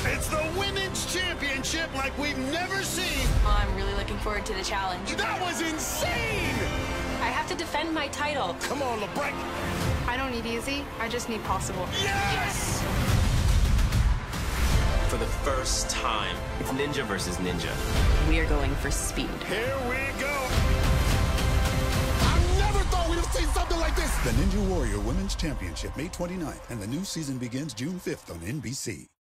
It's the Women's Championship like we've never seen. I'm really looking forward to the challenge. That was insane! I have to defend my title. Come on, LeBron. I don't need easy, I just need possible. Yes! For the first time, it's ninja versus ninja. We are going for speed. Here we go. I never thought we'd have seen something like this. The Ninja Warrior Women's Championship, May 29th, and the new season begins June 5th on NBC.